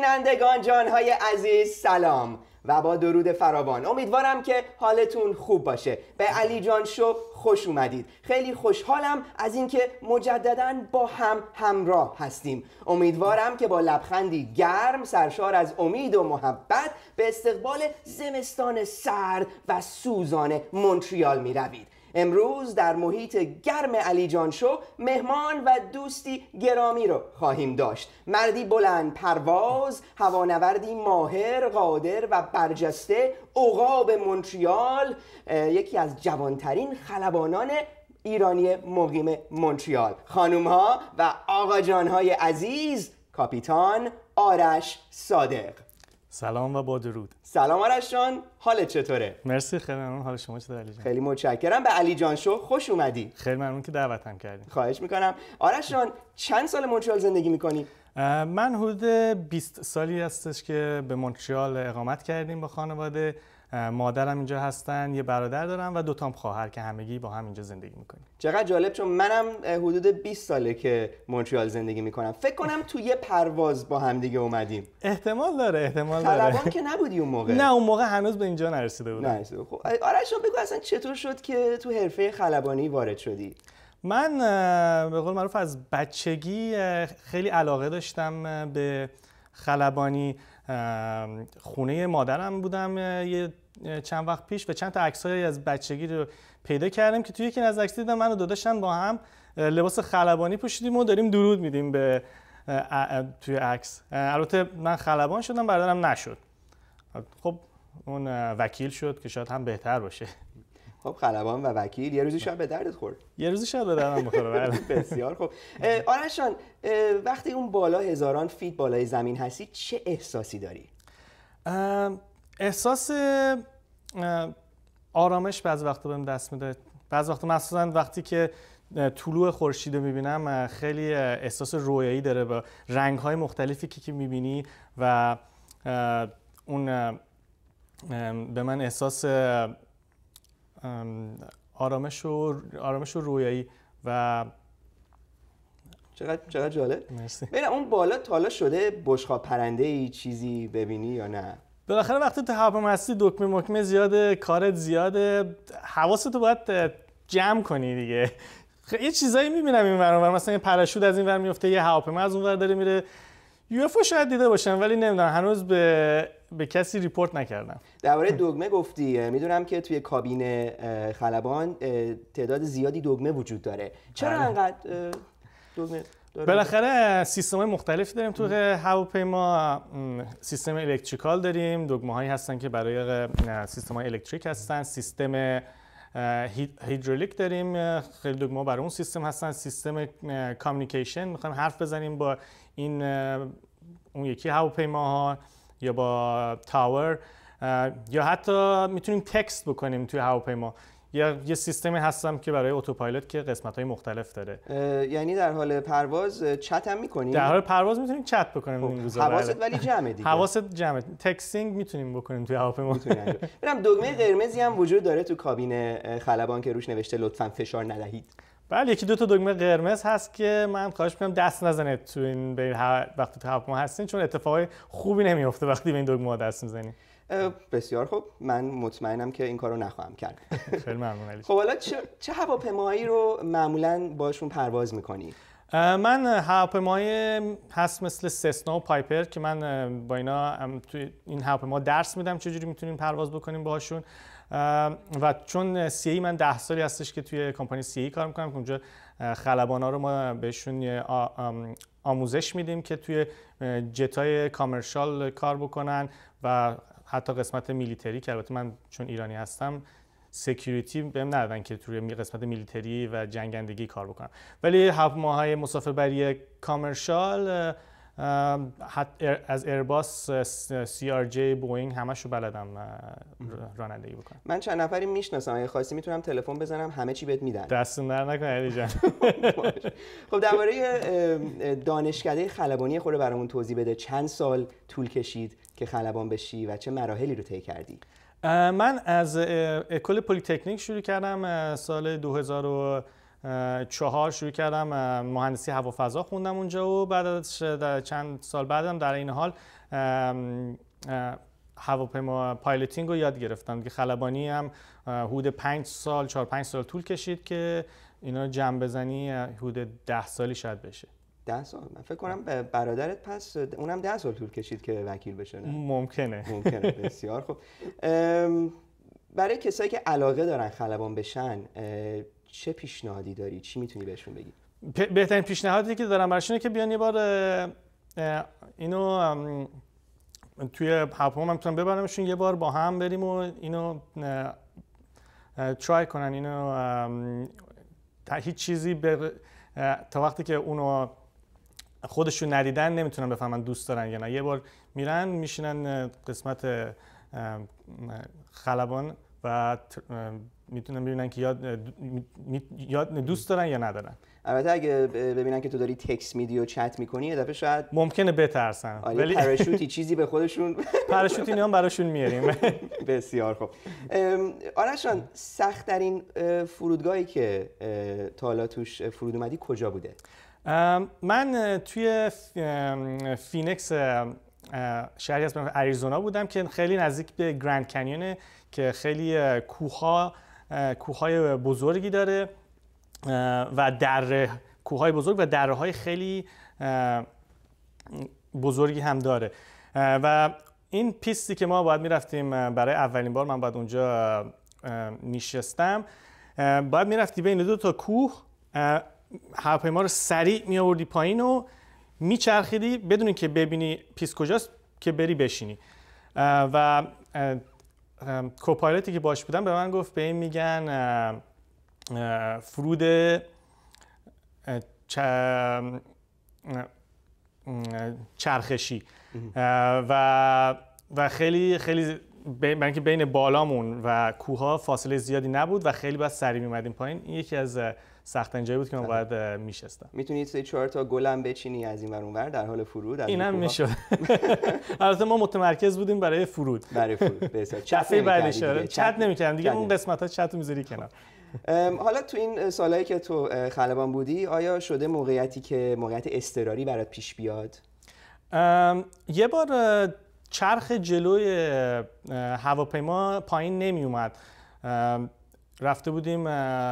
بینندگان جانهای عزیز سلام و با درود فراوان. امیدوارم که حالتون خوب باشه. به علیجان شو خوش اومدید. خیلی خوشحالم از اینکه مجدداً با هم همراه هستیم. امیدوارم که با لبخندی گرم سرشار از امید و محبت به استقبال زمستان سرد و سوزان مونتریال می روید. امروز در محیط گرم علیجان شو مهمان و دوستی گرامی رو خواهیم داشت. مردی بلند پرواز، هوانوردی ماهر، قادر و برجسته، عقاب مونتریال، یکی از جوانترین خلبانان ایرانی مقیم مونتریال. خانوم ها و آقا جان های عزیز، کاپیتان آرش صادق. سلام و با درود. سلام آرش جان، حالت چطوره؟ مرسی، خیلی ممنون. حال شما چطوره علی جان؟ خیلی متشکرم. به علیجان شو خوش اومدی. خیلی ممنون که دعوتم کردین. خواهش میکنم. آرش جان، چند سال مونتریال زندگی میکنی؟ من حدود 20 سالی هستش که به مونتریال اقامت کردیم با خانواده. مادرم اینجا هستن، یه برادر دارم و 2 تا خواهر که همگی با هم اینجا زندگی میکنیم. چقدر جالب، چون منم حدود 20 ساله که مونتریال زندگی میکنم. فکر کنم تو یه پرواز با هم دیگه اومدیم. احتمال داره. خلبان که نبودی اون موقع؟ نه، اون موقع هنوز به اینجا نرسیده بودم. خب آرش جان، بگو اصلا چطور شد که تو حرفه خلبانی وارد شدی؟ من به قول معروف از بچگی خیلی علاقه داشتم به خلبانی. خونه مادرم بودم یه چند وقت پیش و چند تا عکسای از بچگی رو پیدا کردم که توی یکی از عکس‌ها دیدم من و داداشم با هم لباس خلبانی پوشیدیم و داریم درود میدیم به توی عکس. البته من خلبان شدم، برادرم نشد. خب اون وکیل شد که شاید هم بهتر باشه. خب خلبان و وکیل یه روزی شاید به دردت خورد. یه روزی شاید به دردم بخوره. بسیار خب. آرش جان، وقتی اون بالا هزاران فیت بالای زمین هستی چه احساسی داری؟ احساس آرامش بعضی وقتا بهم دست میده. بعضی وقتا مخصوصا وقتی که طلوع خورشید رو میبینم خیلی احساس رویایی داره با رنگ‌های مختلفی که میبینی و اون به من احساس آرامش و رویایی و چقدر جالب. مرسی. ببین اون بالا تالا شده بشقاب پرنده‌ای چیزی ببینی یا نه؟ بالاخره وقتی تو هواپیما هستی دکمه مکمه زیاده، کارت زیاده، حواستو باید جمع کنی دیگه. یه چیزایی میبینم این ور، مثلا یه پاراشوت از این ور میفته، یه هواپیما از اون ور داره میره. UFO شاید دیده باشم ولی نمیدونم، هنوز به کسی ریپورت نکردم. درباره دگمه گفتی، میدونم که توی کابین خلبان تعداد زیادی دگمه وجود داره. چرا انقدر دگمه داره؟ بالاخره سیستم‌های مختلفی داریم تو هواپیما. سیستم الکتریکال داریم، دگمه‌هایی هستن که برای سیستم‌های الکتریک هستن. سیستم هیدرولیک داریم، خیلی دگمه‌ها برای اون سیستم هستن. سیستم کامیونیکیشن، می‌خوایم حرف بزنیم با اون یکی هواپیماها یا با تاور، یا حتی میتونیم تکست بکنیم توی هواپیما. یا یه سیستمی هستم که برای اتوپایلوت که قسمت‌های مختلف داره. یعنی در حال پرواز چت هم می‌کنیم؟ در حال پرواز میتونیم چت بکنیم این روزا. حواست ولی جمعه دیگه. حواست جمعه. تکستینگ میتونیم بکنیم توی هواپیما. ببینم دگمه قرمزی هم وجود داره تو کابین خلبان که روش نوشته لطفاً فشار ندهید. بله، 1-2 تا دگمه قرمز هست که من خواهش می‌کنم دست نزنید تو این وقتی تو هواپیما هستین، چون اتفاقای خوبی نمیفته وقتی به این دگمه‌ها دست می‌زنید. بسیار خوب، من مطمئنم که این کارو نخواهم کرد. خیلی ممنون علی. خب حالا چه هواپیماهایی رو معمولاً باشون پرواز می‌کنی؟ من هواپیمای هست مثل سسنا و پایپر که من با اینا توی این هواپیما درس میدم چجوری میتونیم پرواز بکنیم باهاشون. و چون CA من 10 سالی هستش که توی کمپانی CA کار میکنم که اونجا خلبانا رو ما بهشون آموزش میدیم که توی جتای کامرشال کار بکنن و حتی قسمت میلیتری که البته من چون ایرانی هستم سکیوریتی بهم ندادن که توی قسمت میلیتری و جنگندگی کار بکنم، ولی هواپیماهای مسافربری کامرشال از ایرباس، CRJ، بوئینگ همشو بلدم رانندگی بکنم. من چند نفری میشناسم، اگه خواستی میتونم تلفن بزنم همه چی بهت میدن. دستون در نکنه علی جان. خب درباره دانشکده خلبانی خود برامون توضیح بده. چند سال طول کشید که خلبان بشی و چه مراحلی رو طی کردی؟ من از اکول پلی‌تکنیک شروع کردم سال 2000 2004 شروع کردم مهندسی هوافضا خوندم اونجا و بعد از چند سال بعدم در این حال هواپیما پایلوتینگ رو یاد گرفتم که خلبانی هم حدود 4-5 سال طول کشید که اینا جمع بزنی حدود 10 سالی شاید بشه. 10 سال؟ من فکر کنم برادرت پس اونم 10 سال طول کشید که وکیل بشه. نه؟ ممکنه. بسیار خوب. برای کسایی که علاقه دارن خلبان بشن چه پیشنهادی داری؟ چی میتونی بهشون بگی؟ بهترین پیشنهادی که دارم براشونه که بیان یه بار اینو توی هواپیما من میتونم ببرمشون یه بار با هم بریم و اینو ترای کنن. اینو هیچ چیزی تا وقتی که اونو خودشون ندیدن نمیتونن بفهمن دوست دارن یا نه. یه بار میرن میشینن قسمت خلبان و میتونن ببینن که یاد دوست دارن یا ندارن. البته اگه ببینن که تو داری تکست میدی و چت میکنی یه دفعه شاید ممکنه بترسن. ولی پاراشوتی چیزی به خودشون پاراشوتی هم براشون میاریم. بسیار خوب. آرش جان، سخت‌ترین فرودگاهی که تا حالا توش فرود اومدی کجا بوده؟ من توی فینکس شهری از اریزونا بودم که خیلی نزدیک به گرند کنیونه که خیلی کوههای بزرگی داره و کوههای بزرگ و دره‌های خیلی بزرگی هم داره و این پیستی که ما باید میرفتیم برای اولین بار من باید اونجا میشستم، باید میرفتی بین دو تا کوه، هواپیما رو سریع میآوردی پایین و میچرخیدی بدون که ببینی پیست کجاست که بری بشینی. و کوپایلوتی که باش بودم به من گفت به این میگن فرود چرخشی و خیلی برای بین بالامون و کوها فاصله زیادی نبود و خیلی باید سریع می‌اومدیم پایین. این یکی از سخت‌ترین جایی بود که من باید میشستم. میتونی 3-4 تا گلم بچینی از این ور اون ور در حال فرود؟ اینم میشد. البته ما متمرکز بودیم برای فرود. بسیار. چت نمی‌کردیم دیگه، اون قسمت‌ها چت رو می‌ذاری کنار. حالا تو این سالایی که تو خلبان بودی آیا شده موقعیت اضطراری برات پیش بیاد؟ یه بار چرخ جلوی هواپیما پایین نمی اومد. رفته بودیم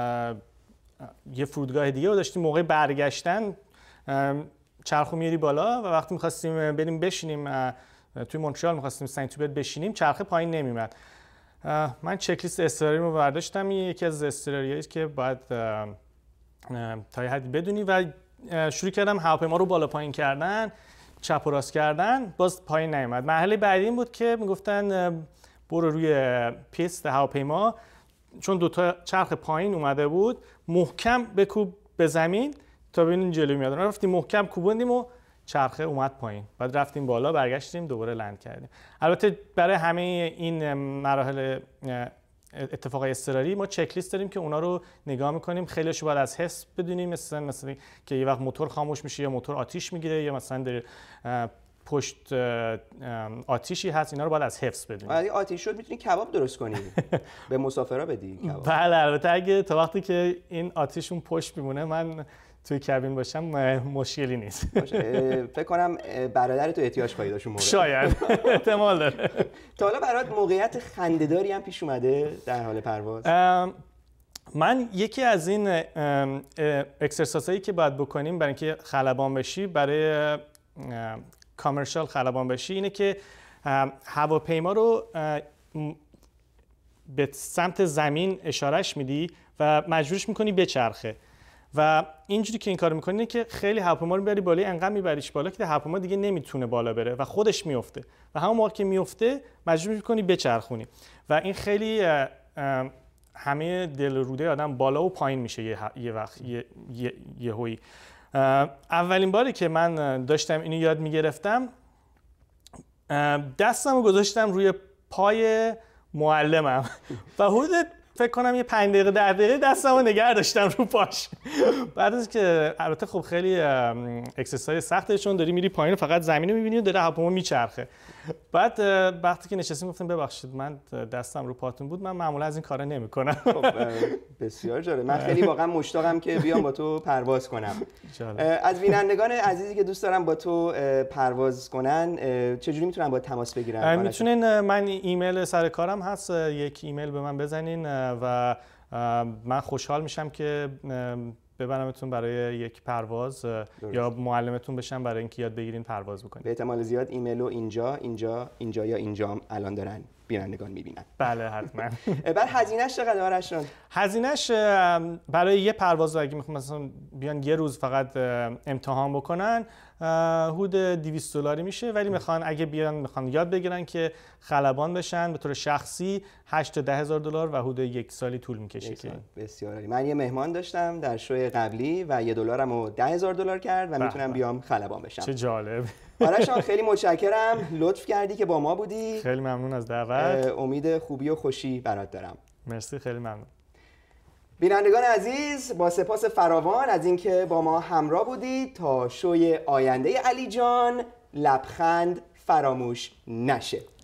یه فرودگاه دیگه و داشتیم موقع برگشتن چرخو میاری بالا و وقتی می‌خواستیم بریم بشینیم توی مونترال می‌خواستیم سنت توبرت بشینیم چرخ پایین نمی‌اومد. من چک لیست اضطراریمو برداشتم، یکی از اضطراریایی که باید تا یه حدی بدونی و شروع کردم هواپیما رو بالا پایین کردن، چپ و راست کردن، باز پایین نیومد. مرحله بعدی این بود که میگفتن برو روی پیست هواپیما، چون دوتا چرخ پایین اومده بود محکم بکوب به زمین تا ببینیم جلو میاد. رفتیم محکم کوبوندیم و چرخه اومد پایین، بعد رفتیم بالا برگشتیم دوباره لند کردیم. البته برای همه این مراحل اتفاقای اضطراری ما چک لیست داریم که اونا رو نگاه میکنیم، خیلیشو باید از حس بدونیم، مثلا که یه وقت موتور خاموش میشه یا موتور آتیش میگیره یا مثلا در پشت آتیشی هست، اینا رو باید از حفظ بدونیم. اگه آتیش شد میتونی کباب درست کنی به مسافرا بدی کباب. بله البته اگه تا وقتی که این آتیشون پشت میمونه من توی کابین باشم مشکلی نیست. فکر کنم برادر تو احتیاج خواهی داشت اون موقع. شاید احتمال داره. تا حالا برات موقعیت خنده‌داری هم پیش اومده در حال پرواز؟ من یکی از این اکسرسایزایی که باید بکنیم برای اینکه خلبان بشی، برای کامرشال خلبان بشی، اینه که هواپیما رو به سمت زمین اشارهش میدی و مجبورش میکنی بچرخه و اینجوری که این کارو میکنی اینه که خیلی هواپیما رو میبری بالا، انقدر میبریش بالا که هواپیما دیگه نمیتونه بالا بره و خودش میفته و همون موقع که میفته مجبور میکنی بچرخونی و این خیلی همه دل روده آدم بالا و پایین میشه یه وقت یهویی. اولین باری که من داشتم اینو یاد میگرفتم دستمو گذاشتم روی پای معلمم و حدود فکر کنم یه 5 دقیقه 10 دقیقه دستمو نگه داشتم رو پاش. بعد از که البته خب خیلی اکسرسایز سخته چون داری میری پایین فقط زمین رو میبینی و داره هواپیما میچرخه. بعد وقتی که نشستیم گفتم ببخشید من دستم رو پاتون بود، من معمولا از این کارا نمی‌کنم. خب بسیار جالب. من خیلی واقعا مشتاقم که بیام با تو پرواز کنم. از بینندگان عزیزی که دوست دارم با تو پرواز کنن چجوری میتونن با تماس بگیرن؟ میتونین، من ایمیل سر کارم هست، یک ایمیل به من بزنین و من خوشحال میشم که ببرمتون برای یک پرواز یا معلمتون بشم برای اینکه یاد بگیرین پرواز بکنین. به احتمال زیاد ایمیلو اینجا یا اینجا الان دارن بینندگان میبینن. بله حتما. بعد هزینه‌اش چقدر آرش جان؟ هزینه‌اش برای یه پرواز اگه میخوام مثلا بیان یه روز فقط امتحان بکنن حدود $200 میشه، ولی اگه میخوان یاد بگیرن که خلبان بشن به طور شخصی $8,000 تا $10,000 و حدود یک سالی طول میکشه. بسیار عالی. من یه مهمان داشتم در شوی قبلی و $1 $10,000 کرد و میتونم بیام خلبان بشم. چه جالب. آرش جان خیلی متشکرم، لطف کردی که با ما بودی. خیلی ممنون از دعوت. امید خوبی و خوشی برات دارم. مرسی، خیلی ممنون. بینندگان عزیز، با سپاس فراوان از اینکه با ما همراه بودید. تا شوی آینده علی جان، لبخند فراموش نشه.